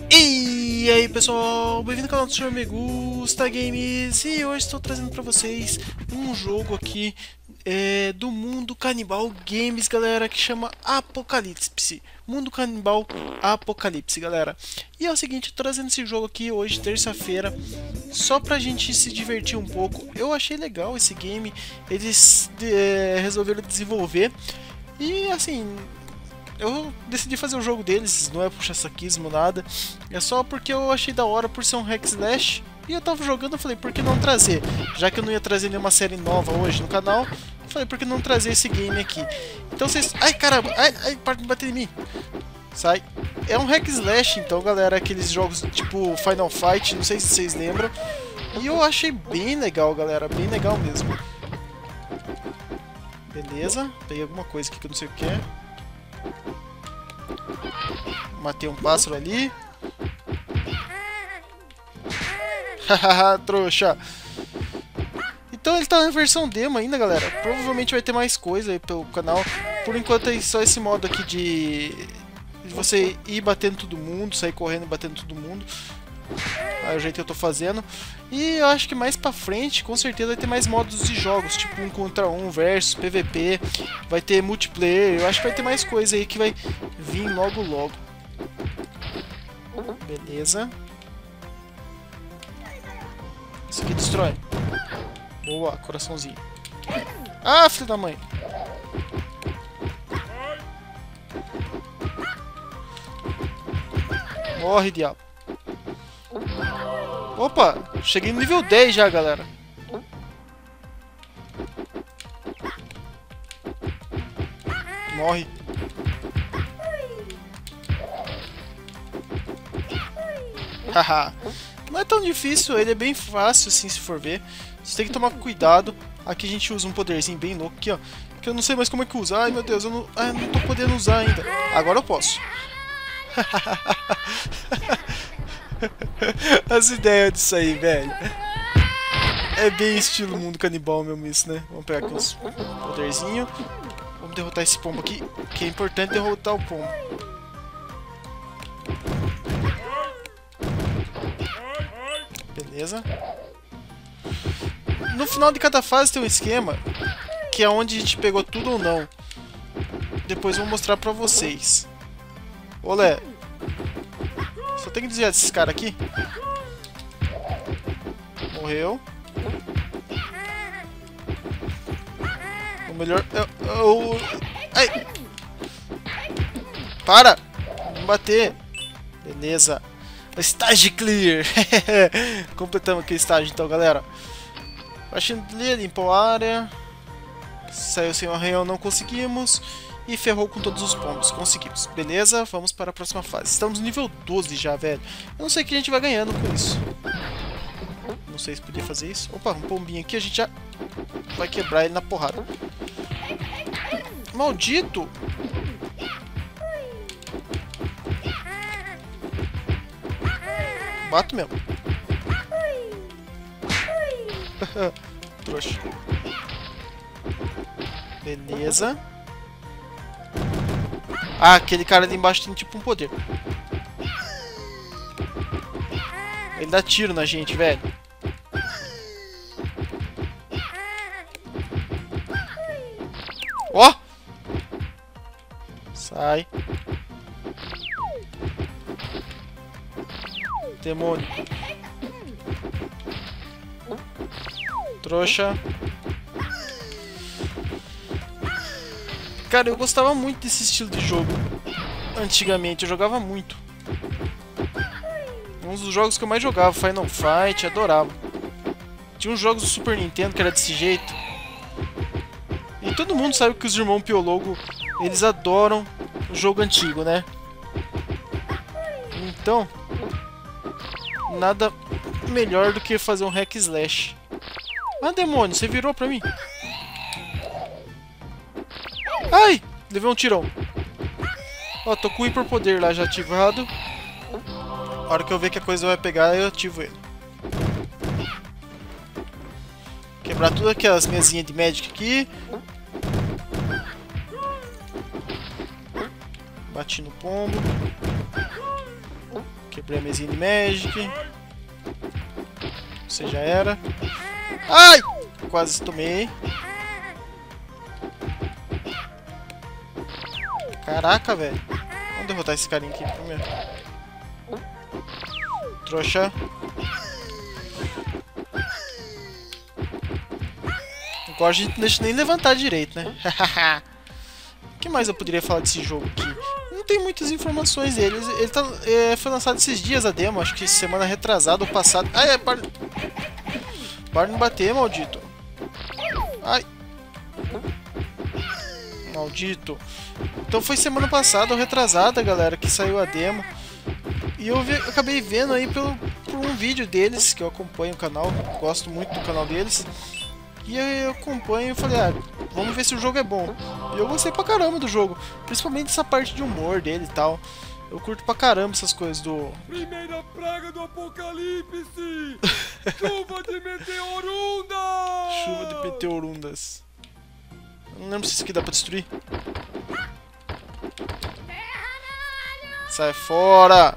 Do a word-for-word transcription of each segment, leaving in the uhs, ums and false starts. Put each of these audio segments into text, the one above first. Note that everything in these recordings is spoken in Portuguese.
E aí pessoal, bem-vindo ao canal do senhor Megusta Games. E hoje estou trazendo para vocês um jogo aqui é, do Mundo Canibal Games, galera, que chama Apocalipse. Mundo Canibal Apocalipse, galera. E é o seguinte, eu tô trazendo esse jogo aqui hoje, terça-feira, só pra gente se divertir um pouco. Eu achei legal esse game, eles é, resolveram desenvolver e assim... eu decidi fazer o jogo deles, não é puxa-saquismo, nada. É só porque eu achei da hora por ser um hack slash. E eu tava jogando, eu falei, por que não trazer? Já que eu não ia trazer nenhuma série nova hoje no canal, eu falei, por que não trazer esse game aqui? Então vocês... ai, caramba! Ai, ai, para de bater em mim! Sai! É um hack slash, então, galera, aqueles jogos tipo Final Fight, não sei se vocês lembram. E eu achei bem legal, galera, bem legal mesmo. Beleza, peguei alguma coisa aqui que eu não sei o que é. Matei um pássaro ali. Hahaha, trouxa. Então ele tá na versão demo ainda, galera. Provavelmente vai ter mais coisa aí pelo canal. Por enquanto é só esse modo aqui de, de você ir batendo todo mundo, sair correndo e batendo todo mundo. É o jeito que eu tô fazendo. E eu acho que mais pra frente, com certeza, vai ter mais modos de jogos, tipo um contra um, versus, P V P. Vai ter multiplayer, eu acho que vai ter mais coisa aí que vai vir logo logo. Beleza. Isso aqui destrói. Boa, coraçãozinho. Ah, filho da mãe. Morre, diabo. Opa, cheguei no nível dez já, galera. Morre. Haha. Não é tão difícil, ele é bem fácil assim, se for ver. Você tem que tomar cuidado. Aqui a gente usa um poderzinho bem louco aqui, ó. Que eu não sei mais como é que usa. Ai, meu Deus, eu não, ai, eu não tô podendo usar ainda. Agora eu posso. As ideias disso aí, velho. É bem estilo Mundo Canibal mesmo isso, né? Vamos pegar aqui uns poderzinho. Vamos derrotar esse pombo aqui, que é importante derrotar o pombo. Beleza. No final de cada fase tem um esquema, que é onde a gente pegou tudo ou não. Depois eu vou mostrar pra vocês. Olé. Só tem que desviar desses caras aqui. Morreu. O melhor... Eu, eu... Ai! Para! Não bater. Beleza. Estágio clear. Completamos aqui o estágio então, galera. Baixando ali, limpou a área. Saiu sem o arranhão, não conseguimos. E ferrou com todos os pombos. Conseguimos. Beleza, vamos para a próxima fase. Estamos no nível doze já, velho. Eu não sei o que a gente vai ganhando com isso. Não sei se podia fazer isso. Opa, um pombinho aqui. A gente já vai quebrar ele na porrada. Maldito! Bato mesmo. Trouxa. Beleza. Ah, aquele cara ali embaixo tem tipo um poder. Ele dá tiro na gente, velho. Ó! Sai. Demônio. Trouxa. Cara, eu gostava muito desse estilo de jogo. Antigamente, eu jogava muito. Um dos jogos que eu mais jogava, Final Fight, adorava. Tinha uns jogos do Super Nintendo que era desse jeito. E todo mundo sabe que os irmãos Piologo, eles adoram o jogo antigo, né? Então, nada melhor do que fazer um hack slash. Ah, demônio, você virou pra mim? Ai! Levei um tirão. Ó, tô com o hiperpoder lá já ativado. A hora que eu ver que a coisa vai pegar, eu ativo ele. Quebrar tudo aquelas mesinhas de Magic aqui. Bati no pombo. Quebrei a mesinha de Magic. Você já era. Ai! Quase tomei. Caraca, velho. Vamos derrotar esse carinha aqui primeiro. Trouxa. Agora a gente não deixa nem levantar direito, né? O que mais eu poderia falar desse jogo aqui? Não tem muitas informações dele. Ele tá, é, foi lançado esses dias a demo, acho que semana retrasada ou passada. Ai, ai, para. Para de me bater, maldito. Ai. Maldito. Então foi semana passada ou retrasada, galera, que saiu a demo. E eu vi, acabei vendo aí pelo, por um vídeo deles, que eu acompanho o canal. Gosto muito do canal deles. E aí eu acompanho e falei, ah, vamos ver se o jogo é bom. E eu gostei pra caramba do jogo. Principalmente essa parte de humor dele e tal. Eu curto pra caramba essas coisas do... Primeira praga do apocalipse! Chuva de meteorundas! Chuva de meteorundas. Eu não lembro se isso aqui dá pra destruir. Sai fora!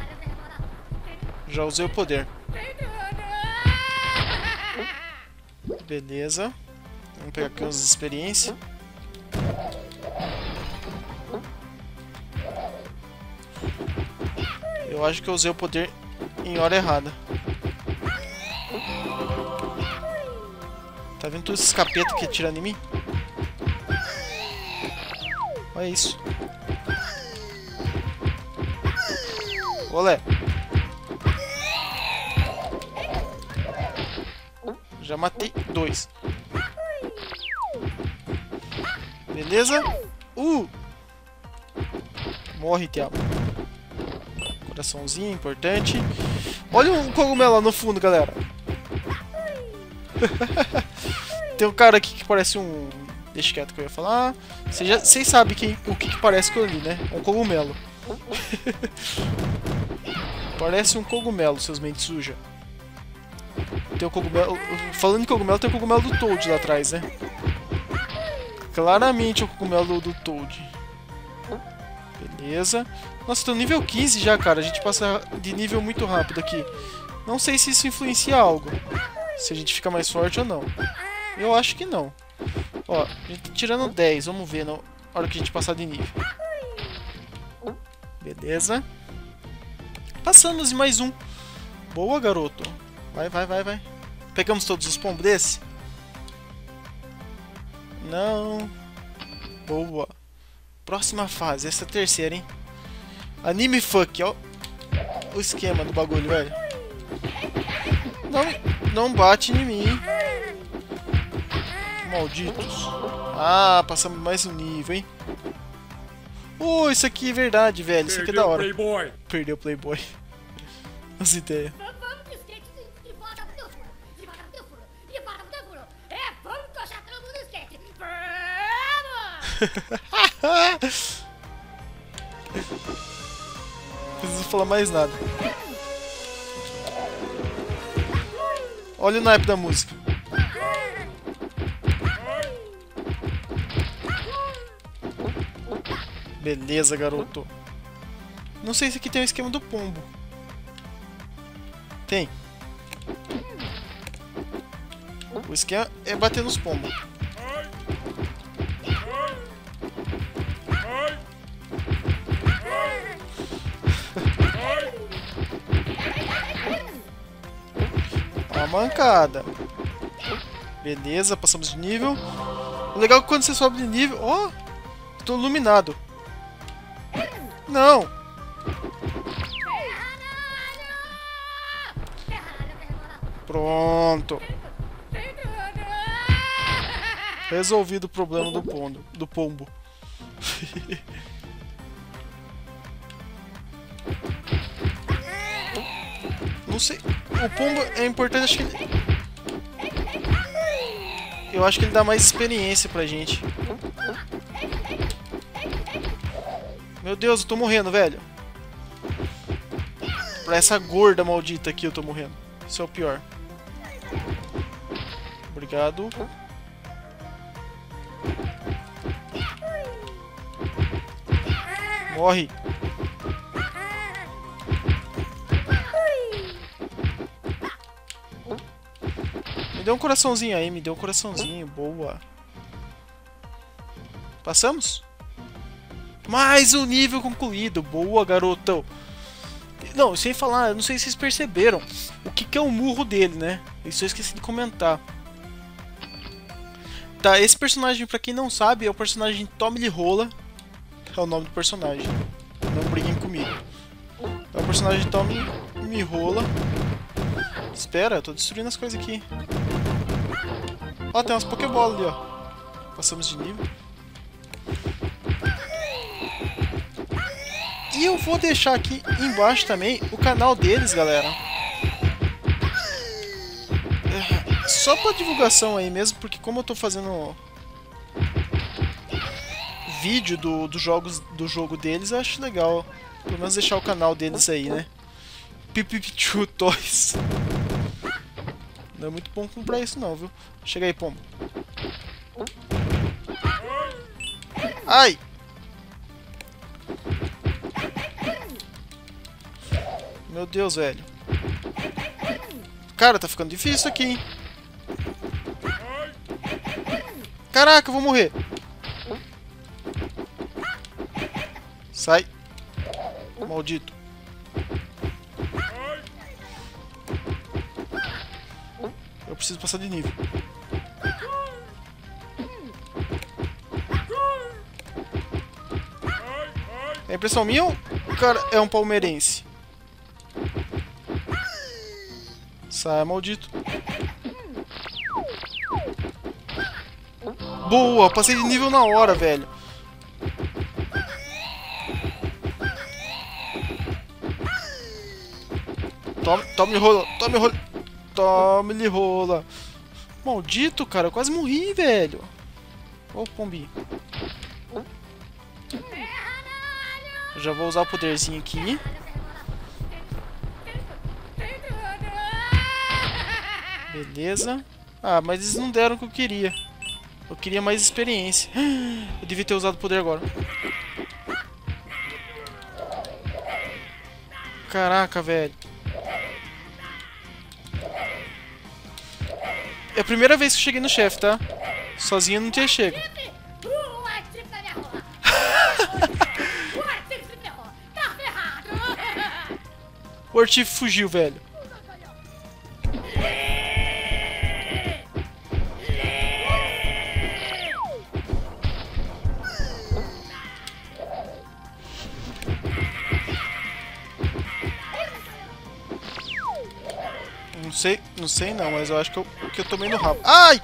Já usei o poder. Beleza. Vamos pegar aqui umas experiências. Eu acho que eu usei o poder em hora errada. Tá vendo todos esses capetas que atirando em mim? Olha isso. Olé. Já matei dois. Beleza? Uh! Morre, diabo. Coraçãozinho, importante. Olha um cogumelo lá no fundo, galera. Tem um cara aqui que parece um... Deixa quieto que eu ia falar. Vocês, já... Vocês sabem quem... o que, que parece com ali, né? Um cogumelo. Parece um cogumelo, seus mentes sujas. Tem o cogumelo... Falando em cogumelo, tem o cogumelo do Toad lá atrás, né? Claramente o cogumelo do Toad. Beleza. Nossa, tô no nível quinze já, cara. A gente passa de nível muito rápido aqui. Não sei se isso influencia algo. Se a gente fica mais forte ou não. Eu acho que não. Ó, a gente tá tirando dez. Vamos ver na hora que a gente passar de nível. Beleza. Passamos de mais um. Boa, garoto. Vai, vai, vai, vai. Pegamos todos os pombos desse? Não. Boa. Próxima fase. Essa é a terceira, hein? Anime fuck, ó. O esquema do bagulho, velho. Não, não bate em mim. Malditos. Ah, passamos mais um nível, hein? Oh, isso aqui é verdade, velho. Isso aqui é da hora. Playboy. Perdeu o Playboy. As ideias. Não preciso falar mais nada. Olha o naipe da música. Beleza, garoto. Não sei se aqui tem o esquema do pombo. Tem. O esquema é bater nos pombos. A mancada. Beleza, passamos de nível. O legal é que quando você sobe de nível... Ó, oh, tô iluminado. Não. Pronto. Resolvido o problema do pombo. Do pombo. Não sei. O pombo é importante, acho que ele... Eu acho que ele dá mais experiência pra gente. Meu Deus, eu tô morrendo, velho. Pra essa gorda maldita aqui eu tô morrendo. Isso é o pior. Obrigado. deu um coraçãozinho aí, me deu um coraçãozinho. Boa. Passamos? Mais um nível concluído. Boa, garotão. Não, sem falar, eu não sei se vocês perceberam o que, que é o murro dele, né? Isso eu esqueci de comentar. Tá, esse personagem, pra quem não sabe, é o personagem Tommy Lee Rola. É o nome do personagem. Não briguem comigo. É o personagem Tommy Lee Rola. Espera, eu tô destruindo as coisas aqui. Ó, tem umas Pokébola ali, ó. Passamos de nível. E eu vou deixar aqui embaixo também o canal deles, galera. É, só pra divulgação aí mesmo, porque como eu tô fazendo vídeo do, do, jogos, do jogo deles, eu acho legal. Pelo menos deixar o canal deles aí, né? Pipipichu Toys. Não é muito bom comprar isso não, viu? Chega aí, pombo. Ai! Meu Deus, velho. Cara, tá ficando difícil isso aqui, hein? Caraca, eu vou morrer. Sai. Maldito. Eu preciso passar de nível. É impressão minha ou o cara é um palmeirense? Sai, maldito. Boa, passei de nível na hora, velho. Tome, tome rola, tome rola. Tome-lhe rola. Maldito, cara, eu quase morri, velho. Ô, pombinho. Eu já vou usar o poderzinho aqui. Beleza. Ah, mas eles não deram o que eu queria. Eu queria mais experiência. Eu devia ter usado o poder agora. Caraca, velho. É a primeira vez que eu cheguei no chefe, tá? Sozinho eu não tinha chego. O Artif fugiu, velho. Não sei, não sei não, mas eu acho que eu, que eu tomei no rabo. Ai!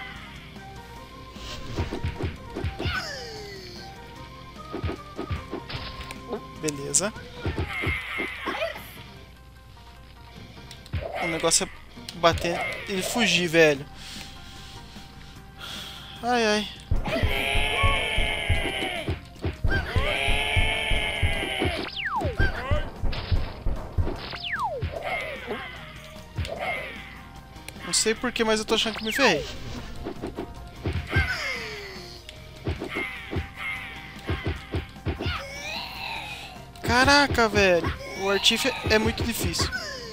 Beleza. O negócio é bater e fugir, velho. Ai, ai. Não sei porquê, mas eu tô achando que me ferrei. Caraca, velho. O Artif é muito difícil.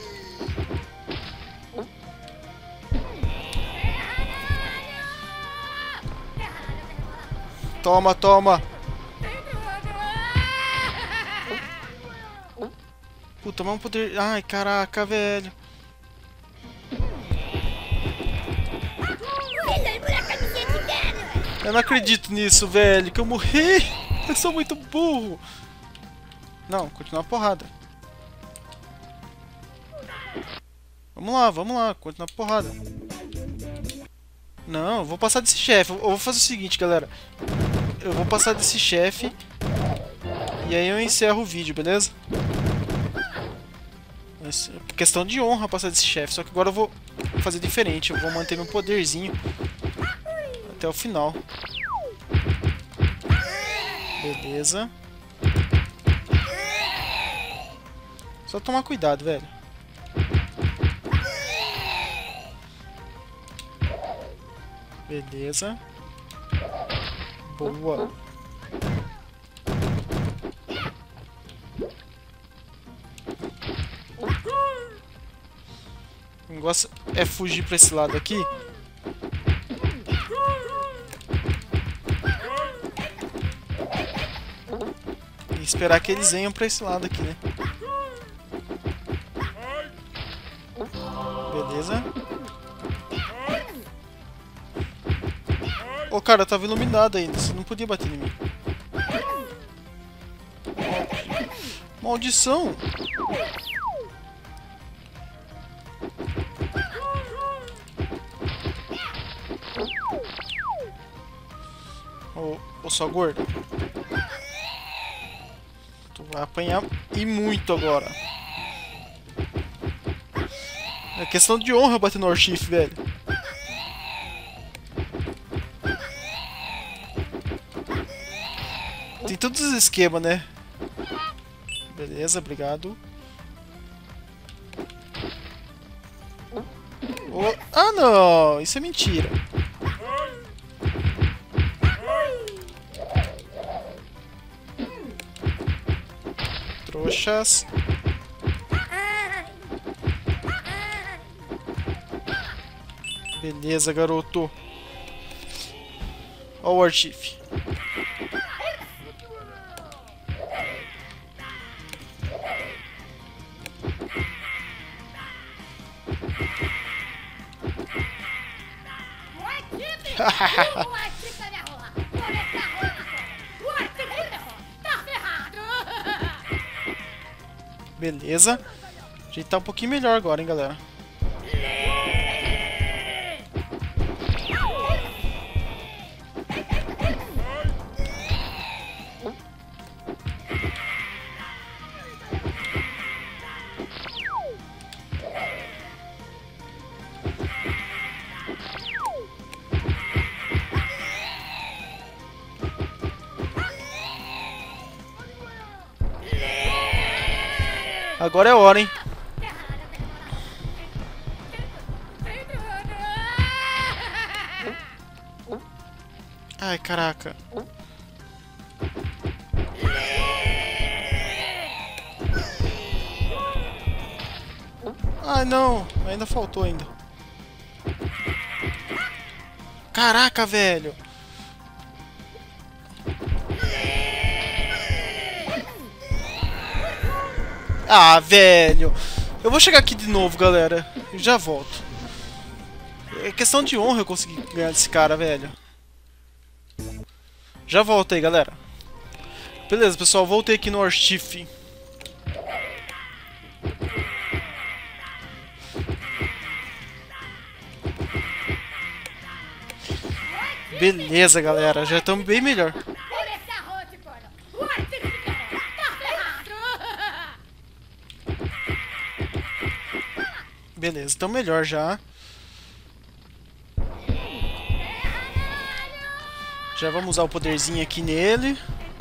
Toma, toma. Puta, mas um poder... Ai, caraca, velho. Eu não acredito nisso, velho. Que eu morri. Eu sou muito burro. Não, continua a porrada. Vamos lá, vamos lá. Continua a porrada. Não, eu vou passar desse chefe. Eu vou fazer o seguinte, galera. Eu vou passar desse chefe. E aí eu encerro o vídeo, beleza? É questão de honra passar desse chefe. Só que agora eu vou fazer diferente. Eu vou manter meu poderzinho até o final. Beleza. Só tomar cuidado, velho. Beleza. Boa. negócio é fugir pra esse lado aqui. E esperar que eles venham pra esse lado aqui, né? Beleza. Ô, cara, eu tava iluminado ainda. Você não podia bater em mim. Maldição! Ô, ô só gordo. Tu vai apanhar e muito agora. É questão de honra eu bater no Urshifu, velho. Tem todos os esquemas, né? Beleza, obrigado. Oh, ah, não! Isso é mentira. Trouxas. Beleza, garoto. Ó o Urshifu. Beleza. A gente tá um pouquinho melhor agora, hein, galera. Agora é hora, hein? Ai, caraca. Ai, não. Ainda faltou ainda. Caraca, velho. Ah, velho. Eu vou chegar aqui de novo, galera. Eu já volto. É questão de honra eu conseguir ganhar desse cara, velho. Já volto aí, galera. Beleza, pessoal. Voltei aqui no Urshifu. Beleza, galera. Já estamos bem melhor. Beleza, estamos melhor já. Já vamos usar o poderzinho aqui nele.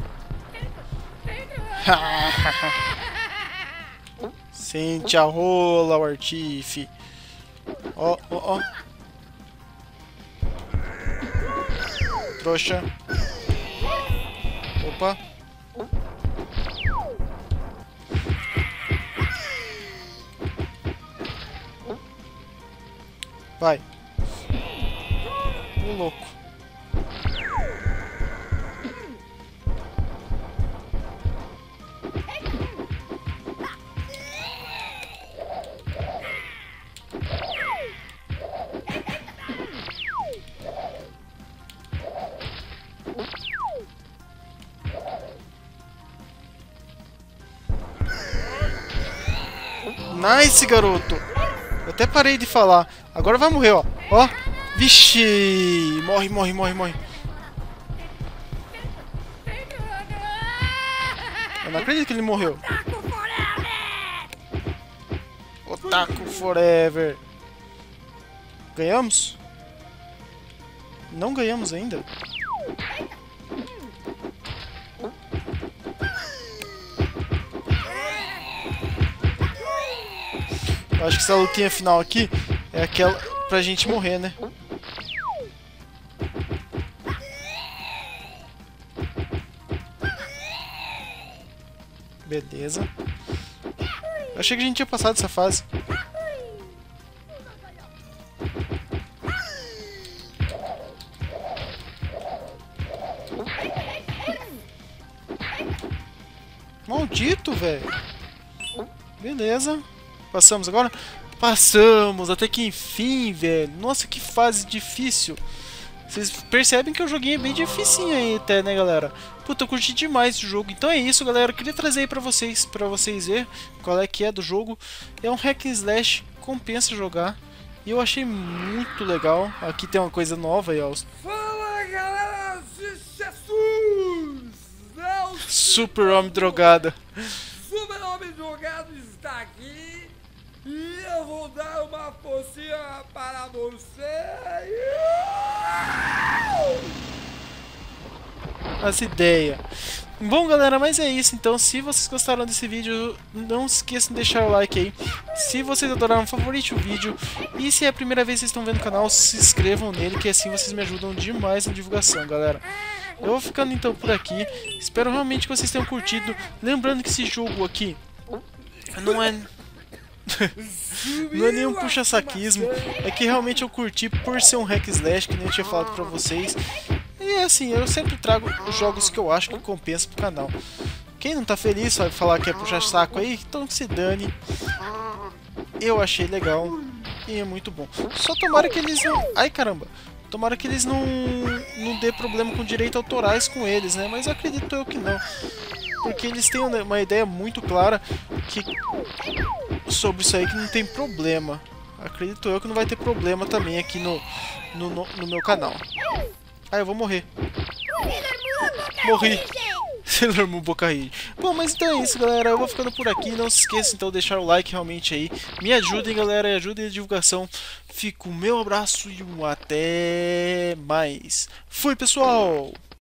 Sente a rola, Urshifu. Ó, ó, ó. Trouxa. Opa. Vai. Ô, louco. Nice, garoto. Eu até parei de falar. Agora vai morrer, ó. Ó. Vixe. Morre, morre, morre, morre. Eu não acredito que ele morreu. Otaku Forever. Ganhamos? Não ganhamos ainda. Eu acho que essa lutinha final aqui é aquela pra gente morrer, né? Beleza. Eu achei que a gente tinha passado essa fase. Maldito, velho. Beleza. Passamos agora? Passamos, até que enfim, velho. Nossa, que fase difícil. Vocês percebem que o joguinho é bem dificinho aí até, né, galera? Puta, eu curti demais esse jogo. Então é isso, galera. Eu queria trazer aí pra vocês, pra vocês ver qual é que é do jogo. É um hack and slash, compensa jogar. E eu achei muito legal. Aqui tem uma coisa nova aí, ó. Fala, galera de Jesus! Não, Super Homem Drogada. Super Homem Drogado está aqui e eu vou dar uma forcinha para você. As ideias. Bom, galera, mas é isso. Então, se vocês gostaram desse vídeo, não se esqueçam de deixar o like aí. Se vocês adoraram, favorite o vídeo. E se é a primeira vez que vocês estão vendo o canal, se inscrevam nele, que assim vocês me ajudam demais na divulgação, galera. Eu vou ficando então por aqui. Espero realmente que vocês tenham curtido. Lembrando que esse jogo aqui não é... não é nenhum puxa-saquismo. É que realmente eu curti por ser um hack slash, que nem eu tinha falado pra vocês. E assim, eu sempre trago os jogos que eu acho que compensam pro canal. Quem não tá feliz vai falar que é puxar saco aí, então se dane. Eu achei legal e é muito bom. Só tomara que eles não... Ai, caramba. Tomara que eles não, não dê problema com direitos autorais com eles, né? Mas acredito eu que não. Porque eles têm uma ideia muito clara que... sobre isso aí, que não tem problema. Acredito eu que não vai ter problema também aqui no, no, no, no meu canal. Ah, eu vou morrer. Morri. Sailor Moon Boca Ridge. Bom, mas então é isso, galera. Eu vou ficando por aqui. Não se esqueça então de deixar o like realmente aí. Me ajudem, galera. E ajudem a divulgação. Fica o meu abraço e um até mais. Fui, pessoal!